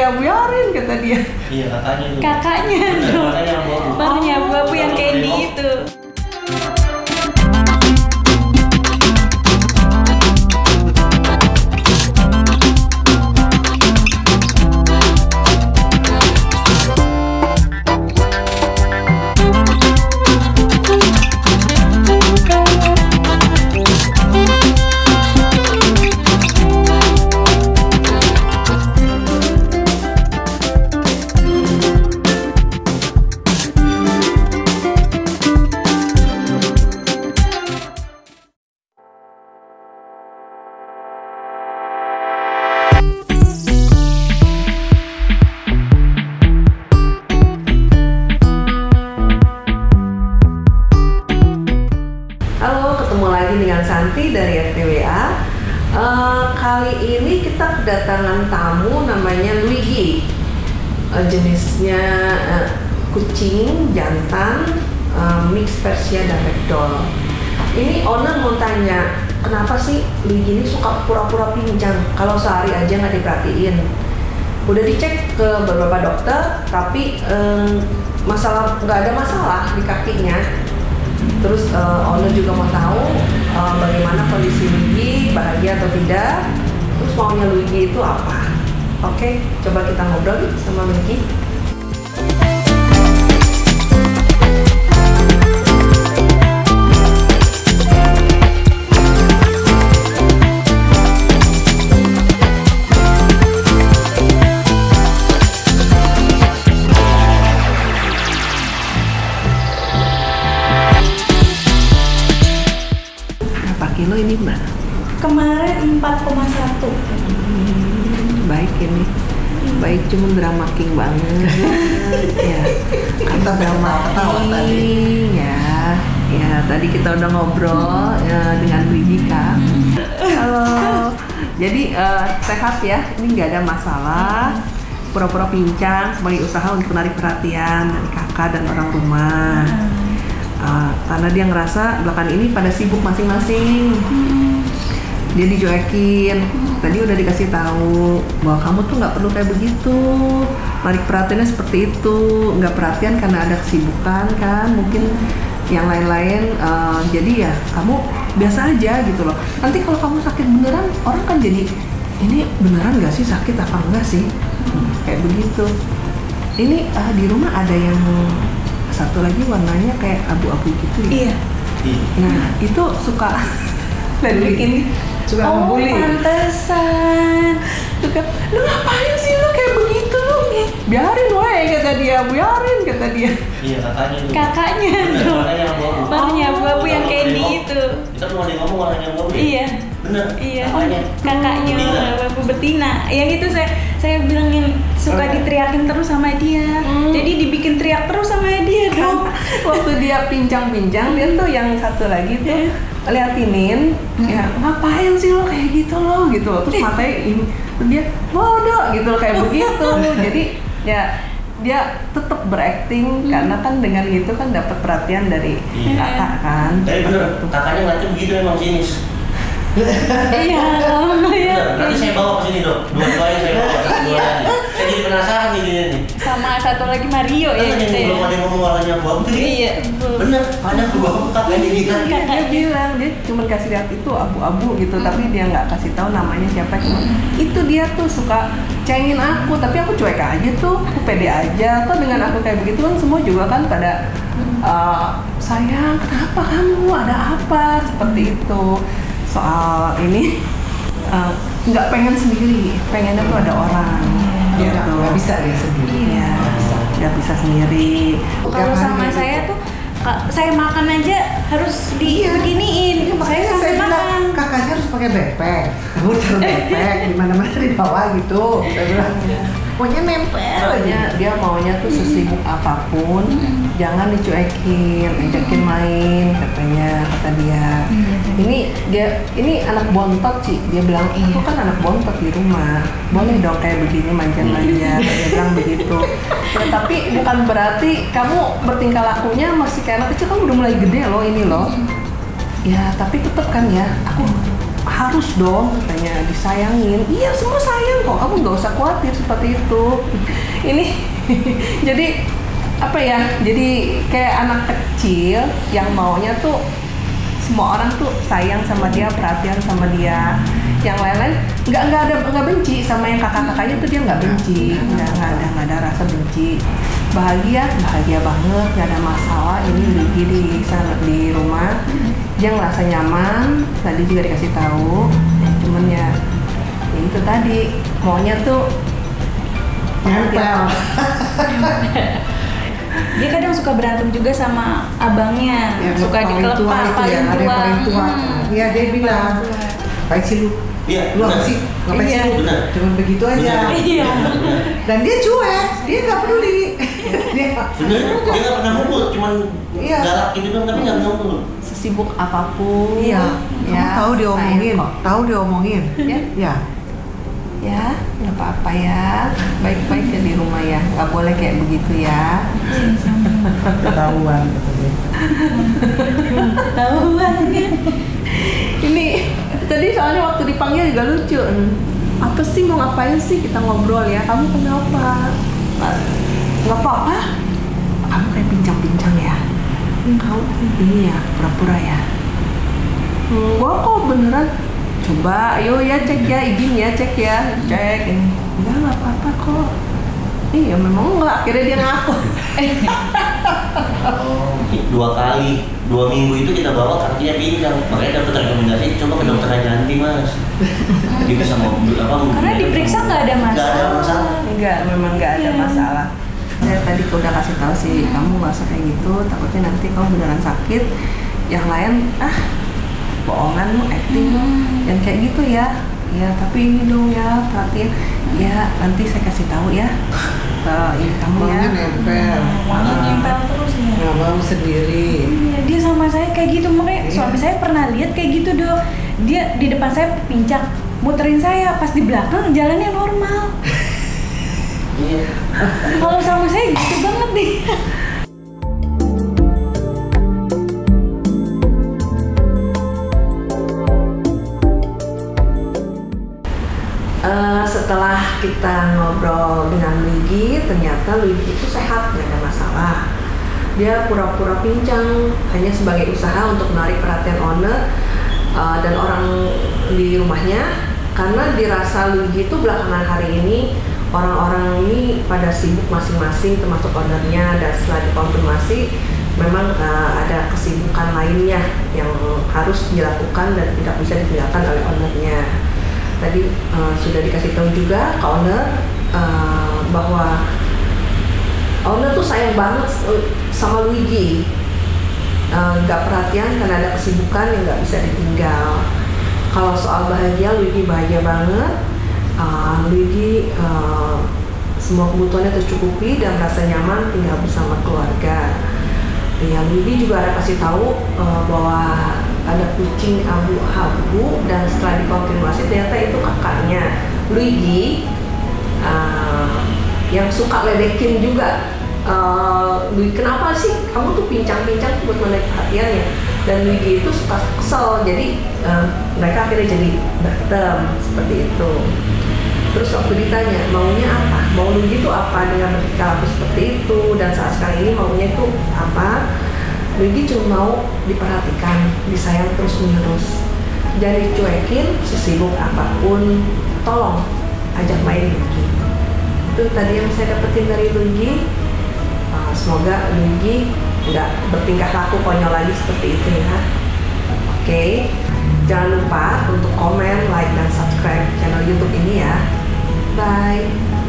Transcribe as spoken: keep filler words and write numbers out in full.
dia, biarin kata dia. Iya kakaknya itu. Kakaknya dong. Kakaknya yang bawa. Barunya abu-abu yang candy itu. Santi dari R T W A. Uh, kali ini kita kedatangan tamu namanya Luigi. Uh, jenisnya uh, kucing jantan, uh, mix Persia dan Ragdoll. Ini owner mau tanya, kenapa sih Luigi ini suka pura-pura pincang kalau sehari aja nggak diperhatiin? Udah dicek ke beberapa dokter, tapi um, masalah nggak ada masalah di kakinya. Terus uh, owner juga mau tahu uh, bagaimana kondisi Luigi, bahagia atau tidak. Terus maunya Luigi itu apa? Oke, coba kita ngobrol sama Luigi. Kilo ini mbak? Kemarin empat koma satu. Hmm, baik ini, baik cuma drama king banget. Ya, kita drama king ya. Ya tadi kita udah ngobrol ya, dengan Luigi Kak. Halo. Jadi uh, sehat ya, ini nggak ada masalah. Pura-pura pincang sebagai usaha untuk menarik perhatian dari kakak dan orang rumah. Uh, karena dia ngerasa belakangan ini pada sibuk masing-masing, hmm. dia dicuekin. Hmm. Tadi udah dikasih tahu bahwa kamu tuh nggak perlu kayak begitu, narik perhatiannya seperti itu, nggak perhatian karena ada kesibukan kan, mungkin yang lain-lain. Uh, jadi ya kamu biasa aja gitu loh. Nanti kalau kamu sakit beneran, orang kan jadi ini beneran nggak sih sakit apa enggak sih, hmm. kayak begitu. Ini uh, di rumah ada yang satu lagi warnanya kayak abu-abu gitu ya? Iya. Nah itu suka dan bikin suka oh, ngebully. Oh pantesan. Suka, lu ngapain sih lu kayak begitu lu? Biarin woy kata dia, biarin kata dia. Iya kakaknya itu. Kakaknya dong. Kakaknya yang bawa. Barunya abu-abu yang candy itu. Kita mau ngomong warnanya yang bawa. Iya. Bener. Iya. Kakaknya. Kakaknya abu betina. Yang itu saya saya bilangin suka okay. diteriakin terus sama dia. Hmm. Jadi dibikin teriak terus sama dia kan. Waktu dia pincang-pincang dia tuh yang satu lagi tuh liatinin, hmm. ya ngapain sih lo kayak gitu lo gitu loh. Terus matanya ini, terus dia bodoh gitu loh kayak begitu. Jadi ya dia tetap berakting hmm. karena kan dengan gitu kan dapat perhatian dari iya. kakak kan. Tapi bener, kakaknya ngeliatnya begitu emang sinis. Iya, ya. Nanti saya bawa ke sini dong. Dua-duanya saya bawa. Dua saya jadi penasaran nih dia nih. Sama satu lagi Mario ya. Kan yang belum ada yang ngomong warnanya abu-abu tuh. Iya. Bener, banyak abu-abu kakaknya bilang. Dia bilang dia cuma kasih lihat itu abu-abu gitu, hmm. tapi dia nggak kasih tahu namanya siapa. Cuma itu dia tuh suka cengin aku, tapi aku cuek aja tuh, aku pede aja. Atau dengan aku kayak begitu kan semua juga kan pada uh, sayang kenapa kamu ada apa seperti itu. Soal ini nggak uh, pengen sendiri, pengennya tuh ada orang. Dia gitu. nggak bisa dia sendiri. Iya, nggak bisa sendiri. Kalau sama saya tuh, saya makan aja harus diginiin. Iya, saya sampai saya makan. bilang, kakaknya harus pakai backpack. Kamu taruh backpack di mana-mana di bawah gitu. Saya bilang, pokoknya nempel. Pokoknya dia maunya tuh sesibuk apapun, hmm. jangan dicuekin, ajakin main katanya kata dia. Hmm. Ini dia ini anak bontot sih, dia bilang aku kan anak bontot di rumah, boleh dong kayak begini manja-manja. Dia bilang begitu. Ya, tapi bukan berarti kamu bertingkah lakunya masih kayak anak kecil, kamu udah mulai gede loh ini loh. Ya tapi tetep kan ya, aku harus dong katanya disayangin. Iya semua sayang kok, kamu nggak usah khawatir seperti itu. Ini jadi apa ya? Jadi kayak anak kecil yang maunya tuh semua orang tuh sayang sama dia, perhatian sama dia. Yang lain-lain nggak nggak ada nggak benci sama yang kakak-kakaknya tuh dia nggak benci, nggak nggak ada nggak ada rasa benci. Bahagia bahagia banget, nggak ada masalah. Ini Luigi di sana di rumah dia ngerasa nyaman. Tadi juga dikasih tahu, ya, cuman ya, ya itu tadi maunya tuh Nempel. Dia kadang suka berantem juga sama abangnya, Yang suka paling dikelepak tua itu paling ya, ada yang tua. paling tua. Hmm. Iya dia bilang, baik sih lu. Iya, Lu apa benar. sih? Ngapain Iya. sih lu? Benar. Cuman begitu aja. Benar. Iya. Dan dia cuek, dia nggak peduli. Dia Bener, dia nggak pernah mukul, cuman Iya. galak gitu dong, tapi nggak mukul. sesibuk apapun. Iya, kamu ya, tahu dia omongin, sayang kok. tahu dia omongin. Ya. Ya. Ya, nggak apa-apa ya. Baik-baik ya di rumah ya. Nggak boleh kayak begitu ya. Ketahuan kata dia. Tahuan kan. Ini tadi soalnya waktu dipanggil juga lucu. Apa sih mau ngapain sih kita ngobrol ya? Kamu kenapa? Nggak apa-apa. Kamu kayak pincang-pincang ya. Kamu ini ya pura-pura ya. Enggak kok beneran. Coba, ayo ya cek ya, izin ya cek ya, cek. Enggak nggak apa-apa kok. Iya memang enggak. Akhirnya dia ngaku. Dua kali, dua minggu itu kita bawa kakinya pincang, makanya dapat rekomendasi coba ke dokter ganti mas. Dia bisa mau apa? Karena diperiksa nggak ada Nggak ada masalah. masalah. Enggak, memang nggak ada Iya. masalah. Saya tadi udah kasih tahu sih, kamu nggak usah kayak gitu. Takutnya nanti kamu beneran sakit. Yang lain, ah, bohongan lu, acting lu. Yang kayak gitu ya. Ya, tapi ini dong ya, perhatiin. Ya, nanti saya kasih tahu ya. Uh, ini kamu ya. Maunya nempel. Maunya nempel terus ya. Nggak mau sendiri. Iya, dia sama saya kayak gitu, makanya Iya. suami saya pernah lihat kayak gitu dong. Dia di depan saya pincang, muterin saya, pas di belakang jalannya normal. Iya. Kalau sama saya gitu banget nih. Uh, setelah kita ngobrol dengan Luigi, ternyata Luigi itu sehat, nggak ada masalah. Dia pura-pura pincang hanya sebagai usaha untuk menarik perhatian owner uh, dan orang di rumahnya, karena dirasa Luigi itu belakangan hari ini orang-orang ini pada sibuk masing-masing termasuk ownernya, dan setelah dikonfirmasi memang uh, ada kesibukan lainnya yang harus dilakukan dan tidak bisa ditinggalkan oleh ownernya. Tadi uh, sudah dikasih tahu juga ke owner uh, bahwa owner tuh sayang banget sama Luigi, nggak uh, perhatian karena ada kesibukan yang nggak bisa ditinggal. Kalau soal bahagia, Luigi bahagia banget. uh, Luigi uh, semua kebutuhannya tercukupi dan merasa nyaman tinggal bersama keluarga. Ya, Luigi juga ada kasih tahu uh, bahwa ada kucing abu-abu, dan setelah dikonfirmasi ternyata itu kakaknya Luigi uh, yang suka ledekin juga. Uh, Luigi, kenapa sih kamu tuh pincang-pincang buat menarik perhatiannya? Dan Luigi itu suka kesel, jadi uh, mereka akhirnya jadi berantem seperti itu. Terus waktu ditanya maunya apa, mau Luigi itu apa dengan bertingkah laku seperti itu, dan saat sekarang ini maunya itu apa? Luigi cuma mau diperhatikan, disayang terus menerus, jangan dicuekin, sesibuk apapun, tolong ajak main Luigi. Itu tadi yang saya dapetin dari Luigi. Uh, semoga Luigi nggak bertingkah laku konyol lagi seperti itu ya. Oke, okay. Jangan lupa untuk komen, like, dan subscribe channel YouTube ini ya. Bye.